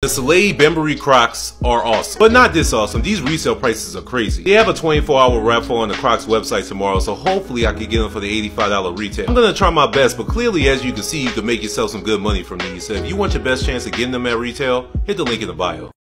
The Salehe Bembury Crocs are awesome, but not this awesome. These resale prices are crazy. They have a 24-hour raffle on the Crocs website tomorrow, so hopefully I can get them for the $85 retail. I'm gonna try my best, but clearly, as you can see, you can make yourself some good money from these. So if you want your best chance of getting them at retail, hit the link in the bio.